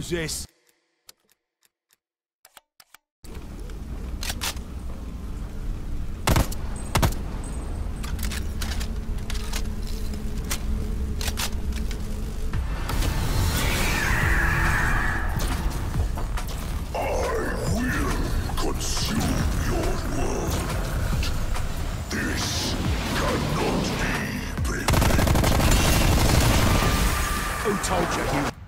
This. Consume your world. This cannot be prevented. Who told you?